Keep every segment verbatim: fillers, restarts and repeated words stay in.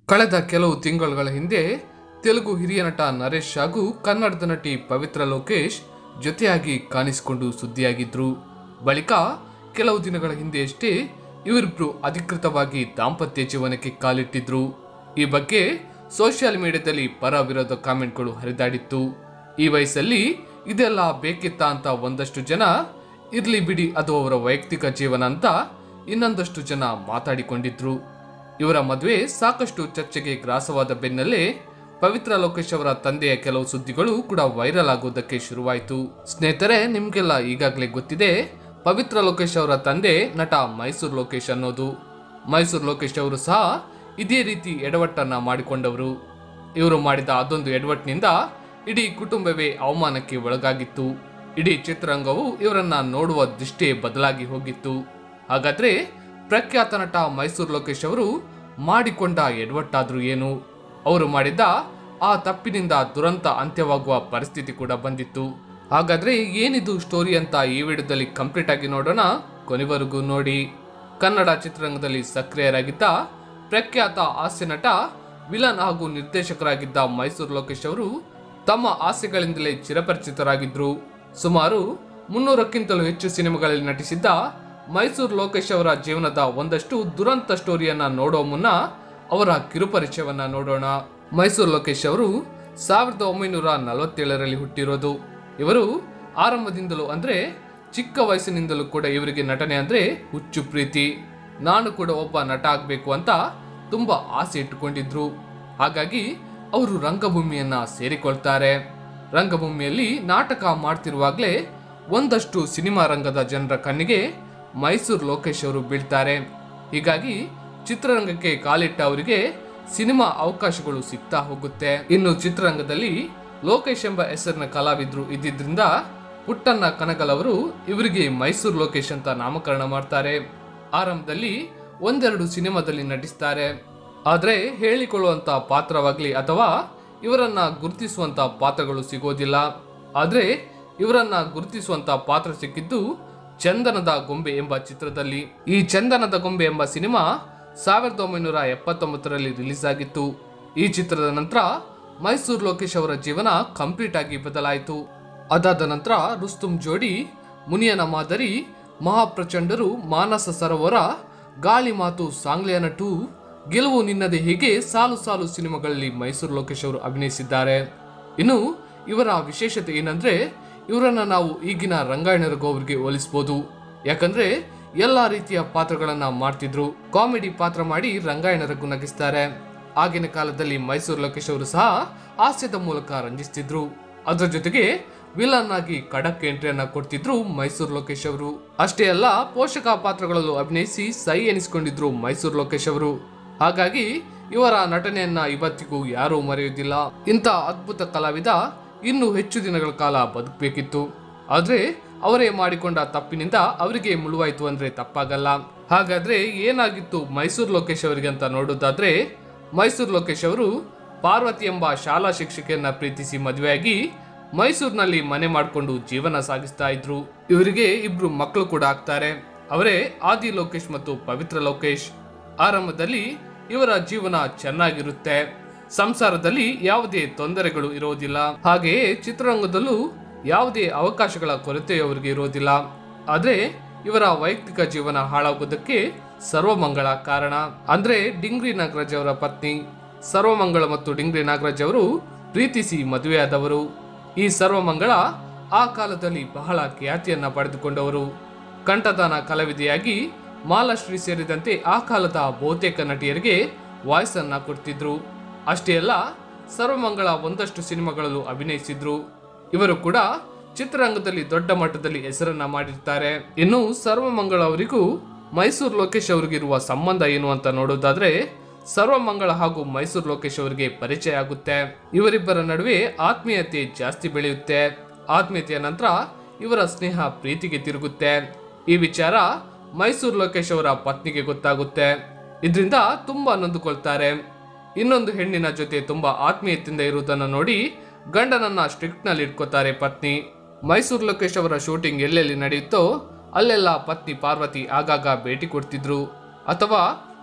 ಕಳೆದ ಕೆಲವು ತಿಂಗಳುಗಳ ಹಿಂದೆ ತೆಲುಗು ಹಿರಿಯ ನಟ ನರೇಶ್ ಹಾಗೂ ಕನ್ನಡದ ನಟಿ ಪವಿತ್ರ ಲೋಕೇಶ್ ಜೊತೆಯಾಗಿ ಕಾಣಿಸಿಕೊಂಡು ಸುದ್ದಿಯಾಗಿದ್ರು. ಬಳಿಕ ಕೆಲವು ದಿನಗಳ ಹಿಂದೆಯಷ್ಟೇ ಇವರಿಬ್ರು ಅಧಿಕೃತವಾಗಿ ದಾಂಪತ್ಯ ಜೀವನಕ್ಕೆ ಕಾಲಿಟ್ಟಿದ್ರು. ಈ ಬಗ್ಗೆ ಸೋಷಿಯಲ್ ಮೀಡಿಯಾದಲ್ಲಿ ಪರ ವಿರೋಧ ಕಾಮೆಂಟ್ಗಳು ಹರಿದಾಡಿತ್ತು. ಈ ವಯಸ್ಸಲ್ಲಿ ಇದೆಲ್ಲ ಬೇಕಿತ್ತಾ ಅಂತ ಒಂದಷ್ಟು ಜನ, ಇರ್ಲಿ ಬಿಡಿ ಅದು ಅವರ ವೈಯಕ್ತಿಕ ಜೀವನ ಅಂತ ಇನ್ನೊಂದಷ್ಟು ಜನ ಮಾತಾಡಿಕೊಂಡಿದ್ರು. ಇವರ ಮದುವೆ ಸಾಕಷ್ಟು ಚರ್ಚೆಗೆ ಗ್ರಾಸವಾದ ಬೆನ್ನಲ್ಲೇ ಪವಿತ್ರ ಲೋಕೇಶ್ ಅವರ ತಂದೆಯ ಕೆಲವು ಸುದ್ದಿಗಳು ಕೂಡ ವೈರಲ್ ಆಗೋದಕ್ಕೆ ಶುರುವಾಯಿತು. ಸ್ನೇಹಿತರೆ, ನಿಮ್ಗೆಲ್ಲ ಈಗಾಗಲೇ ಗೊತ್ತಿದೆ, ಪವಿತ್ರ ಲೋಕೇಶ್ ಅವರ ತಂದೆ ನಟ ಮೈಸೂರು ಲೋಕೇಶ್ ಅನ್ನೋದು. ಮೈಸೂರು ಲೋಕೇಶ್ ಅವರು ಸಹ ಇದೇ ರೀತಿ ಎಡವಟ್ಟನ್ನ ಮಾಡಿಕೊಂಡವರು. ಇವರು ಮಾಡಿದ ಅದೊಂದು ಎಡವಟ್ಟಿನಿಂದ ಇಡೀ ಕುಟುಂಬವೇ ಅವಮಾನಕ್ಕೆ ಒಳಗಾಗಿತ್ತು. ಇಡೀ ಚಿತ್ರರಂಗವು ಇವರನ್ನ ನೋಡುವ ದೃಷ್ಟಿಯೇ ಬದಲಾಗಿ ಹೋಗಿತ್ತು. ಹಾಗಾದ್ರೆ ಪ್ರಖ್ಯಾತ ನಟ ಮೈಸೂರು ಲೋಕೇಶ್ ಅವರು ಮಾಡಿಕೊಂಡ ಎಡವಟ್ಟಾದ್ರೂ ಏನು? ಅವರು ಮಾಡಿದ್ದ ಆ ತಪ್ಪಿನಿಂದ ದುರಂತ ಅಂತ್ಯವಾಗುವ ಪರಿಸ್ಥಿತಿ ಕೂಡ ಬಂದಿತ್ತು. ಹಾಗಾದ್ರೆ ಏನಿದು ಸ್ಟೋರಿ ಅಂತ ಈ ವಿಡಿಯೋದಲ್ಲಿ ಕಂಪ್ಲೀಟ್ ಆಗಿ ನೋಡೋಣ. ಕೊನೆವರೆಗೂ ನೋಡಿ. ಕನ್ನಡ ಚಿತ್ರರಂಗದಲ್ಲಿ ಸಕ್ರಿಯರಾಗಿದ್ದ ಪ್ರಖ್ಯಾತ ಹಾಸ್ಯ ನಟ, ವಿಲನ್ ಹಾಗೂ ನಿರ್ದೇಶಕರಾಗಿದ್ದ ಮೈಸೂರು ಲೋಕೇಶ್ ಅವರು ತಮ್ಮ ಆಸೆಗಳಿಂದಲೇ ಚಿರಪರಿಚಿತರಾಗಿದ್ರು. ಸುಮಾರು ಮುನ್ನೂರಕ್ಕಿಂತಲೂ ಹೆಚ್ಚು ಸಿನಿಮಾಗಳಲ್ಲಿ ನಟಿಸಿದ್ದ ಮೈಸೂರು ಲೋಕೇಶ್ ಅವರ ಜೀವನದ ಒಂದಷ್ಟು ದುರಂತ ಸ್ಟೋರಿಯನ್ನ ನೋಡೋ ಮುನ್ನ ಅವರ ಕಿರುಪರಿಚಯವನ್ನ ನೋಡೋಣ. ಮೈಸೂರು ಲೋಕೇಶ್ ಅವರು ಸಾವಿರದ ಒಂಬೈನೂರ ನಲವತ್ತೇಳರಲ್ಲಿ ಹುಟ್ಟಿರೋದು. ಇವರು ಆರಂಭದಿಂದಲೂ ಅಂದ್ರೆ ಚಿಕ್ಕ ವಯಸ್ಸಿನಿಂದಲೂ ಕೂಡ ಇವರಿಗೆ ನಟನೆ ಅಂದ್ರೆ ಹುಚ್ಚು ಪ್ರೀತಿ. ನಾನು ಕೂಡ ಒಬ್ಬ ನಟ ಆಗ್ಬೇಕು ಅಂತ ತುಂಬಾ ಆಸೆ ಇಟ್ಟುಕೊಂಡಿದ್ರು. ಹಾಗಾಗಿ ಅವರು ರಂಗಭೂಮಿಯನ್ನ ಸೇರಿಕೊಳ್ತಾರೆ. ರಂಗಭೂಮಿಯಲ್ಲಿ ನಾಟಕ ಮಾಡ್ತಿರುವಾಗಲೇ ಒಂದಷ್ಟು ಸಿನಿಮಾ ರಂಗದ ಜನರ ಕಣ್ಣಿಗೆ ಮೈಸೂರು ಲೋಕೇಶ್ ಅವರು ಬೀಳ್ತಾರೆ. ಹೀಗಾಗಿ ಚಿತ್ರರಂಗಕ್ಕೆ ಕಾಲಿಟ್ಟ ಅವರಿಗೆ ಸಿನಿಮಾ ಅವಕಾಶಗಳು ಸಿಗ್ತಾ ಹೋಗುತ್ತೆ. ಇನ್ನು ಚಿತ್ರರಂಗದಲ್ಲಿ ಲೋಕೇಶ್ ಎಂಬ ಹೆಸರಿನ ಕಲಾವಿದ್ರು ಇದ್ದಿದ್ರಿಂದ ಪುಟ್ಟಣ್ಣ ಕನಗಲ್ ಅವರು ಇವರಿಗೆ ಮೈಸೂರು ಲೋಕೇಶ್ ಅಂತ ನಾಮಕರಣ ಮಾಡ್ತಾರೆ. ಆರಂಭದಲ್ಲಿ ಒಂದೆರಡು ಸಿನಿಮಾದಲ್ಲಿ ನಟಿಸ್ತಾರೆ. ಆದ್ರೆ ಹೇಳಿಕೊಳ್ಳುವಂತ ಪಾತ್ರವಾಗ್ಲಿ ಅಥವಾ ಇವರನ್ನ ಗುರುತಿಸುವಂತ ಪಾತ್ರಗಳು ಸಿಗೋದಿಲ್ಲ. ಆದ್ರೆ ಇವರನ್ನ ಗುರುತಿಸುವಂತ ಪಾತ್ರ ಸಿಕ್ಕಿದ್ದು ಚಂದನದ ಗೊಂಬೆ ಎಂಬ ಚಿತ್ರದಲ್ಲಿ. ಈ ಚಂದನದ ಗೊಂಬೆ ಎಂಬ ಸಿನಿಮಾ ಸಾವಿರದ ಒಂಬೈನೂರ ಎಪ್ಪತ್ತೊಂಬತ್ತರಲ್ಲಿ ರಿಲೀಸ್ ಆಗಿತ್ತು. ಈ ಚಿತ್ರದ ನಂತರ ಮೈಸೂರು ಲೋಕೇಶ್ ಅವರ ಜೀವನ ಕಂಪ್ಲೀಟ್ ಆಗಿ ಬದಲಾಯಿತು. ಅದಾದ ನಂತರ ರುಸ್ತುಂ ಜೋಡಿ, ಮುನಿಯನ ಮಾದರಿ, ಮಹಾಪ್ರಚಂಡರು, ಮಾನಸ ಸರೋವರ, ಗಾಳಿ ಮಾತು, ಸಾಂಗ್ಲಿಯನ ಟೂ, ಗೆಲುವು ನಿನ್ನದೇ, ಹೀಗೆ ಸಾಲು ಸಾಲು ಸಿನಿಮಾಗಳಲ್ಲಿ ಮೈಸೂರು ಲೋಕೇಶ್ ಅವರು ಅಭಿನಯಿಸಿದ್ದಾರೆ. ಇನ್ನು ಇವರ ವಿಶೇಷತೆ ಏನಂದ್ರೆ, ಇವರನ್ನ ನಾವು ಈಗಿನ ರಂಗಾಯಣ ರಘು ಅವರಿಗೆ ಹೋಲಿಸಬಹುದು. ಯಾಕಂದ್ರೆ ಎಲ್ಲಾ ರೀತಿಯ ಪಾತ್ರಗಳನ್ನ ಮಾಡ್ತಿದ್ರು. ಕಾಮಿಡಿ ಪಾತ್ರ ಮಾಡಿ ರಂಗಾಯಣ ರಘು ನಗಿಸ್ತಾರೆ. ಆಗಿನ ಕಾಲದಲ್ಲಿ ಮೈಸೂರು ಲೋಕೇಶ್ ಅವರು ಸಹ ಹಾಸ್ಯದ ಮೂಲಕ ರಂಜಿಸ್ತಿದ್ರು. ಅದರ ಜೊತೆಗೆ ವಿಲನ್ ಆಗಿ ಖಡಕ್ ಎಂಟ್ರಿಯನ್ನ ಕೊಡ್ತಿದ್ರು ಮೈಸೂರು ಲೋಕೇಶ್ ಅವರು. ಅಷ್ಟೇ ಅಲ್ಲ, ಪೋಷಕ ಪಾತ್ರಗಳಲ್ಲೂ ಅಭಿನಯಿಸಿ ಸೈ ಎನಿಸಿಕೊಂಡಿದ್ರು ಮೈಸೂರು ಲೋಕೇಶ್ ಅವರು. ಹಾಗಾಗಿ ಇವರ ನಟನೆಯನ್ನ ಇವತ್ತಿಗೂ ಯಾರೂ ಮರೆಯುವುದಿಲ್ಲ. ಇಂಥ ಅದ್ಭುತ ಕಲಾವಿದ ಇನ್ನು ಹೆಚ್ಚು ದಿನಗಳ ಕಾಲ ಬದುಕಬೇಕಿತ್ತು. ಆದ್ರೆ ಅವರೇ ಮಾಡಿಕೊಂಡ ತಪ್ಪಿನಿಂದ ಅವರಿಗೆ ಮುಳುವಾಯಿತು ಅಂದ್ರೆ ತಪ್ಪಾಗಲ್ಲ. ಹಾಗಾದ್ರೆ ಏನಾಗಿತ್ತು ಮೈಸೂರು ಲೋಕೇಶ್ ಅವರಿಗೆ ಅಂತ ನೋಡೋದಾದ್ರೆ, ಮೈಸೂರು ಲೋಕೇಶ್ ಅವರು ಪಾರ್ವತಿ ಎಂಬ ಶಾಲಾ ಶಿಕ್ಷಕಿಯನ್ನ ಪ್ರೀತಿಸಿ ಮದುವೆಯಾಗಿ ಮೈಸೂರಿನಲ್ಲಿ ಮನೆ ಮಾಡಿಕೊಂಡು ಜೀವನ ಸಾಗಿಸ್ತಾ ಇದ್ರು. ಇವರಿಗೆ ಇಬ್ರು ಮಕ್ಕಳು ಕೂಡ ಆಗ್ತಾರೆ. ಅವರೇ ಆದಿ ಲೋಕೇಶ್ ಮತ್ತು ಪವಿತ್ರ ಲೋಕೇಶ್. ಆರಂಭದಲ್ಲಿ ಇವರ ಜೀವನ ಚೆನ್ನಾಗಿರುತ್ತೆ. ಸಂಸಾರದಲ್ಲಿ ಯಾವುದೇ ತೊಂದರೆಗಳು ಇರೋದಿಲ್ಲ. ಹಾಗೆಯೇ ಚಿತ್ರರಂಗದಲ್ಲೂ ಯಾವುದೇ ಅವಕಾಶಗಳ ಕೊರತೆ ಅವರಿಗೆ ಇರೋದಿಲ್ಲ. ಆದ್ರೆ ಇವರ ವೈಯಕ್ತಿಕ ಜೀವನ ಹಾಳಾಗೋದಕ್ಕೆ ಸರ್ವಮಂಗಳ ಕಾರಣ. ಅಂದ್ರೆ ಡಿಂಗ್ರಿ ನಾಗರಾಜ್ ಅವರ ಪತ್ನಿ. ಸರ್ವಮಂಗಳ ಮತ್ತು ಡಿಂಗ್ರಿ ನಾಗರಾಜ್ ಅವರು ಪ್ರೀತಿಸಿ ಮದುವೆಯಾದವರು. ಈ ಸರ್ವಮಂಗಳ ಆ ಕಾಲದಲ್ಲಿ ಬಹಳ ಖ್ಯಾತಿಯನ್ನ ಪಡೆದುಕೊಂಡವರು. ಕಂಠದಾನ ಕಲಾವಿದೆಯಾಗಿ ಮಾಲಾಶ್ರೀ ಸೇರಿದಂತೆ ಆ ಕಾಲದ ಬಹುತೇಕ ನಟಿಯರಿಗೆ ವಾಯ್ಸ್ ಅನ್ನ ಕೊಡ್ತಿದ್ರು. ಅಷ್ಟೇ ಅಲ್ಲ, ಸರ್ವಮಂಗಳ ಒಂದಷ್ಟು ಸಿನಿಮಾಗಳಲ್ಲೂ ಅಭಿನಯಿಸಿದ್ರು. ಇವರು ಕೂಡ ಚಿತ್ರರಂಗದಲ್ಲಿ ದೊಡ್ಡ ಮಟ್ಟದಲ್ಲಿ ಹೆಸರನ್ನ ಮಾಡಿರ್ತಾರೆ. ಇನ್ನು ಸರ್ವಮಂಗಳ ಅವರಿಗೂ ಮೈಸೂರು ಲೋಕೇಶ್ ಅವರಿಗಿರುವ ಸಂಬಂಧ ಏನು ಅಂತ ನೋಡೋದಾದ್ರೆ, ಸರ್ವಮಂಗಳ ಹಾಗೂ ಮೈಸೂರು ಲೋಕೇಶ್ ಅವರಿಗೆ ಪರಿಚಯ ಆಗುತ್ತೆ. ಇವರಿಬ್ಬರ ನಡುವೆ ಆತ್ಮೀಯತೆ ಜಾಸ್ತಿ ಬೆಳೆಯುತ್ತೆ. ಆತ್ಮೀಯತೆಯ ನಂತರ ಇವರ ಸ್ನೇಹ ಪ್ರೀತಿಗೆ ತಿರುಗುತ್ತೆ. ಈ ವಿಚಾರ ಮೈಸೂರು ಲೋಕೇಶ್ ಅವರ ಪತ್ನಿಗೆ ಗೊತ್ತಾಗುತ್ತೆ. ಇದರಿಂದ ತುಂಬಾ ನೊಂದುಕೊಳ್ತಾರೆ. ಇನ್ನೊಂದು ಹೆಣ್ಣಿನ ಜೊತೆ ತುಂಬಾ ಆತ್ಮೀಯತೆಯಿಂದ ಇರುವುದನ್ನು ನೋಡಿ ಗಂಡನನ್ನ ಸ್ಟ್ರಿಕ್ಟ್ ನಲ್ಲಿ ಇಟ್ಕೋತಾರೆ ಪತ್ನಿ. ಮೈಸೂರು ಲೋಕೇಶ್ ಅವರ ಶೂಟಿಂಗ್ ಎಲ್ಲೆಲ್ಲಿ ನಡೆಯುತ್ತೋ ಅಲ್ಲೆಲ್ಲ ಪತ್ನಿ ಪಾರ್ವತಿ ಆಗಾಗ ಭೇಟಿ ಕೊಡ್ತಿದ್ರು. ಅಥವಾ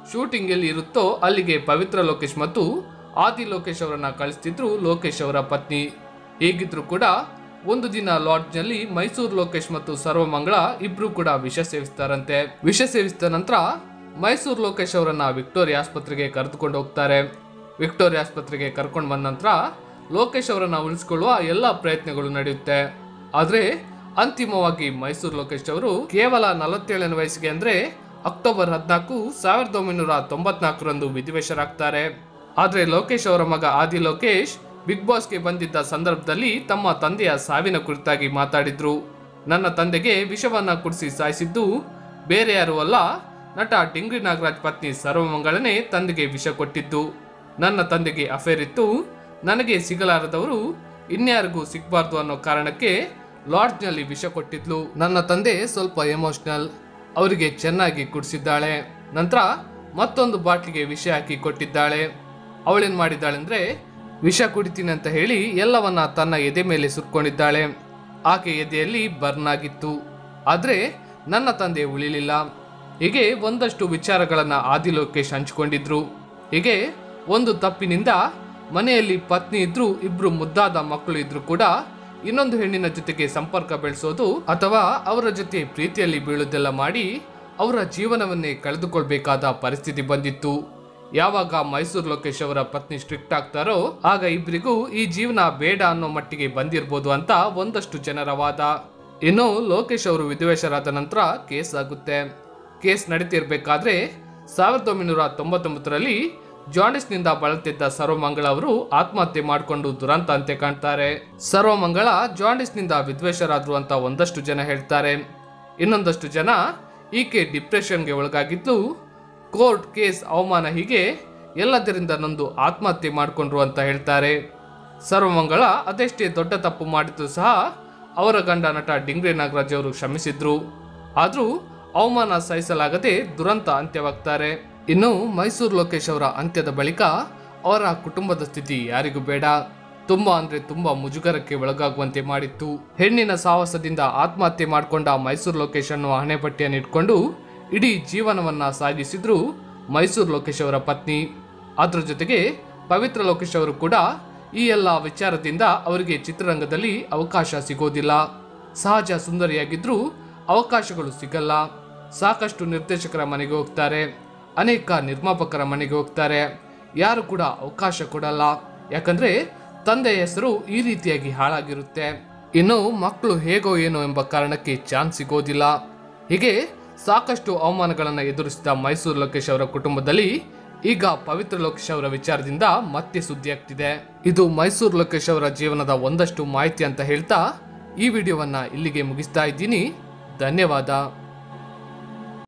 ಶೂಟಿಂಗ್ ಎಲ್ಲಿ ಇರುತ್ತೋ ಅಲ್ಲಿಗೆ ಪವಿತ್ರ ಲೋಕೇಶ್ ಮತ್ತು ಆದಿ ಲೋಕೇಶ್ ಅವರನ್ನ ಕಳಿಸ್ತಿದ್ರು ಲೋಕೇಶ್ ಅವರ ಪತ್ನಿ. ಹೇಗಿದ್ರು ಕೂಡ ಒಂದು ದಿನ ಲಾಡ್ಜ್ ನಲ್ಲಿ ಮೈಸೂರು ಲೋಕೇಶ್ ಮತ್ತು ಸರ್ವಮಂಗಳ ಇಬ್ರು ಕೂಡ ವಿಷ ಸೇವಿಸ್ತಾರಂತೆ. ವಿಷ ಸೇವಿಸಿದ ನಂತರ ಮೈಸೂರು ಲೋಕೇಶ್ ಅವರನ್ನ ವಿಕ್ಟೋರಿಯಾ ಆಸ್ಪತ್ರೆಗೆ ಕರೆದುಕೊಂಡು ಹೋಗ್ತಾರೆ. ವಿಕ್ಟೋರಿಯಾ ಆಸ್ಪತ್ರೆಗೆ ಕರ್ಕೊಂಡು ಬಂದ ನಂತರ ಲೋಕೇಶ್ ಅವರನ್ನ ಉಳಿಸಿಕೊಳ್ಳುವ ಎಲ್ಲಾ ಪ್ರಯತ್ನಗಳು ನಡೆಯುತ್ತೆ. ಆದ್ರೆ ಅಂತಿಮವಾಗಿ ಮೈಸೂರು ಲೋಕೇಶ್ ಅವರು ಕೇವಲ ನಲವತ್ತೇಳನೇ ವಯಸ್ಸಿಗೆ ಅಂದ್ರೆ ಅಕ್ಟೋಬರ್ ಹದಿನಾಲ್ಕು ಸಾವಿರದ ಒಂಬೈನೂರ ತೊಂಬತ್ನಾಲ್ಕರಂದು ವಿಧಿವಶರಾಗ್ತಾರೆ. ಆದ್ರೆ ಲೋಕೇಶ್ ಅವರ ಮಗ ಆದಿ ಲೋಕೇಶ್ ಬಿಗ್ ಬಾಸ್ಗೆ ಬಂದಿದ್ದ ಸಂದರ್ಭದಲ್ಲಿ ತಮ್ಮ ತಂದೆಯ ಸಾವಿನ ಕುರಿತಾಗಿ ಮಾತಾಡಿದ್ರು. ನನ್ನ ತಂದೆಗೆ ವಿಷವನ್ನ ಕುಡಿಸಿ ಸಾಯಿಸಿದ್ದು ಬೇರೆ ಯಾರು ಅಲ್ಲ, ನಟ ಡಿಂಗ್ರಿ ನಾಗರಾಜ್ ಪತ್ನಿ ಸರ್ವಮಂಗಳನೇ ತಂದೆಗೆ ವಿಷ ಕೊಟ್ಟಿದ್ದು. ನನ್ನ ತಂದೆಗೆ ಅಫೇರ್ ಇತ್ತು, ನನಗೆ ಸಿಗಲಾರದವರು ಇನ್ಯಾರಿಗೂ ಸಿಗಬಾರ್ದು ಅನ್ನೋ ಕಾರಣಕ್ಕೆ ಲಾಡ್ಜ್ ನಲ್ಲಿ ವಿಷ ಕೊಟ್ಟಿದ್ಲು. ನನ್ನ ತಂದೆ ಸ್ವಲ್ಪ ಎಮೋಷನಲ್, ಅವರಿಗೆ ಚೆನ್ನಾಗಿ ಕುಡಿಸಿದ್ದಾಳೆ. ನಂತರ ಮತ್ತೊಂದು ಬಾಟ್ಲಿಗೆ ವಿಷ ಹಾಕಿ ಕೊಟ್ಟಿದ್ದಾಳೆ. ಅವಳೇನ್ ಮಾಡಿದ್ದಾಳೆ ಅಂದ್ರೆ ವಿಷ ಕುಡಿತೀನಿ ಅಂತ ಹೇಳಿ ಎಲ್ಲವನ್ನ ತನ್ನ ಎದೆ ಮೇಲೆ ಸುರ್ಕೊಂಡಿದ್ದಾಳೆ. ಆಕೆ ಎದೆಯಲ್ಲಿ ಬರ್ನ್ ಆಗಿತ್ತು, ಆದ್ರೆ ನನ್ನ ತಂದೆ ಉಳಿಲಿಲ್ಲ. ಹೀಗೆ ಒಂದಷ್ಟು ವಿಚಾರಗಳನ್ನ ಆದಿ ಲೋಕೇಶ್ ಹಂಚಿಕೊಂಡಿದ್ರು. ಹೀಗೆ ಒಂದು ತಪ್ಪಿನಿಂದ ಮನೆಯಲ್ಲಿ ಪತ್ನಿ ಇದ್ರು, ಇಬ್ರು ಮುದ್ದಾದ ಮಕ್ಕಳು ಇದ್ರು ಕೂಡ ಇನ್ನೊಂದು ಹೆಣ್ಣಿನ ಜೊತೆಗೆ ಸಂಪರ್ಕ ಬೆಳೆಸೋದು ಅಥವಾ ಅವರ ಜೊತೆ ಪ್ರೀತಿಯಲ್ಲಿ ಬೀಳುವುದೆಲ್ಲ ಮಾಡಿ ಅವರ ಜೀವನವನ್ನೇ ಕಳೆದುಕೊಳ್ಬೇಕಾದ ಪರಿಸ್ಥಿತಿ ಬಂದಿತ್ತು. ಯಾವಾಗ ಮೈಸೂರು ಲೋಕೇಶ್ ಅವರ ಪತ್ನಿ ಸ್ಟ್ರಿಕ್ಟ್ ಆಗ್ತಾರೋ ಆಗ ಇಬ್ಬರಿಗೂ ಈ ಜೀವನ ಬೇಡ ಅನ್ನೋ ಮಟ್ಟಿಗೆ ಬಂದಿರಬಹುದು ಅಂತ ಒಂದಷ್ಟು ಜನರ ವಾದ. ಇನ್ನು ಲೋಕೇಶ್ ಅವರು ವಿಧಿವಶರಾದ ನಂತರ ಕೇಸ್ ಆಗುತ್ತೆ. ಕೇಸ್ ನಡೀತಿರ್ಬೇಕಾದ್ರೆ ಸಾವಿರದ ಒಂಬೈನೂರ ತೊಂಬತ್ತೊಂಬತ್ತರಲ್ಲಿ ಜಾಂಡಿಸ್ ನಿಂದ ಬಳಲ್ತಿದ್ದ ಸರ್ವಮಂಗಳ ಅವರು ಆತ್ಮಹತ್ಯೆ ಮಾಡಿಕೊಂಡು ದುರಂತ ಅಂತೆ ಕಾಣ್ತಾರೆ. ಸರ್ವಮಂಗಳ ಜಾಂಡಿಸ್ ನಿಂದ ವಿದ್ವೇಷರಾದ್ರು ಅಂತ ಒಂದಷ್ಟು ಜನ ಹೇಳ್ತಾರೆ. ಇನ್ನೊಂದಷ್ಟು ಜನ ಈಕೆ ಡಿಪ್ರೆಷನ್ಗೆ ಒಳಗಾಗಿದ್ದು, ಕೋರ್ಟ್ ಕೇಸ್ ಅವಮಾನ ಹೀಗೆ ಎಲ್ಲದರಿಂದ ನೊಂದು ಆತ್ಮಹತ್ಯೆ ಮಾಡಿಕೊಂಡ್ರು ಅಂತ ಹೇಳ್ತಾರೆ. ಸರ್ವಮಂಗಳ ಅದೆಷ್ಟೇ ದೊಡ್ಡ ತಪ್ಪು ಮಾಡಿದ್ದು ಸಹ ಅವರ ಗಂಡ ನಟ ಡಿಂಗ್ರಿ ನಾಗರಾಜ್ ಅವರು ಕ್ಷಮಿಸಿದ್ರು. ಆದ್ರೂ ಅವಮಾನ ಸಹಿಸಲಾಗದೆ ದುರಂತ ಅಂತ್ಯವಾಗ್ತಾರೆ. ಇನ್ನು ಮೈಸೂರು ಲೋಕೇಶ್ ಅವರ ಅಂತ್ಯದ ಬಳಿಕ ಅವರ ಕುಟುಂಬದ ಸ್ಥಿತಿ ಯಾರಿಗೂ ಬೇಡ, ತುಂಬಾ ಅಂದ್ರೆ ತುಂಬಾ ಮುಜುಗರಕ್ಕೆ ಒಳಗಾಗುವಂತೆ ಮಾಡಿತ್ತು. ಹೆಣ್ಣಿನ ಸಾಹಸದಿಂದ ಆತ್ಮಹತ್ಯೆ ಮಾಡಿಕೊಂಡ ಮೈಸೂರು ಲೋಕೇಶ್ ಅನ್ನುವ ಹಣೆಪಟ್ಟಿಯನ್ನು ಇಟ್ಕೊಂಡು ಇಡೀ ಜೀವನವನ್ನ ಸಾಗಿಸಿದ್ರು ಮೈಸೂರು ಲೋಕೇಶ್ ಅವರ ಪತ್ನಿ. ಅದ್ರ ಜೊತೆಗೆ ಪವಿತ್ರ ಲೋಕೇಶ್ ಅವರು ಕೂಡ ಈ ಎಲ್ಲ ವಿಚಾರದಿಂದ ಅವರಿಗೆ ಚಿತ್ರರಂಗದಲ್ಲಿ ಅವಕಾಶ ಸಿಗೋದಿಲ್ಲ. ಸಹಜ ಸುಂದರಿಯಾಗಿದ್ರು ಅವಕಾಶಗಳು ಸಿಗಲ್ಲ. ಸಾಕಷ್ಟು ನಿರ್ದೇಶಕರ ಮನೆಗೆ ಹೋಗ್ತಾರೆ, ಅನೇಕ ನಿರ್ಮಾಪಕರ ಮನೆಗೆ ಹೋಗ್ತಾರೆ, ಯಾರು ಕೂಡ ಅವಕಾಶ ಕೊಡಲ್ಲ. ಯಾಕಂದ್ರೆ ತಂದೆಯ ಹೆಸರು ಈ ರೀತಿಯಾಗಿ ಹಾಳಾಗಿರುತ್ತೆ. ಇನ್ನು ಮಕ್ಕಳು ಹೇಗೋ ಏನೋ ಎಂಬ ಕಾರಣಕ್ಕೆ ಚಾನ್ಸ್ ಸಿಗೋದಿಲ್ಲ. ಹೀಗೆ ಸಾಕಷ್ಟು ಅವಮಾನಗಳನ್ನು ಎದುರಿಸಿದ ಮೈಸೂರು ಲೋಕೇಶ್ ಅವರ ಕುಟುಂಬದಲ್ಲಿ ಈಗ ಪವಿತ್ರ ಲೋಕೇಶ್ ಅವರ ವಿಚಾರದಿಂದ ಮತ್ತೆ ಸುದ್ದಿ ಆಗ್ತಿದೆ. ಇದು ಮೈಸೂರು ಲೋಕೇಶ್ ಅವರ ಜೀವನದ ಒಂದಷ್ಟು ಮಾಹಿತಿ ಅಂತ ಹೇಳ್ತಾ ಈ ವಿಡಿಯೋವನ್ನ ಇಲ್ಲಿಗೆ ಮುಗಿಸ್ತಾ ಇದ್ದೀನಿ. ಧನ್ಯವಾದ.